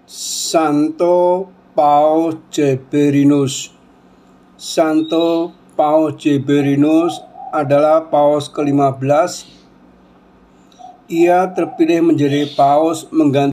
Santo Paus Geberinus. Santo Paus Geberinus adalah paus ke-15. Ia terpilih menjadi paus mengganti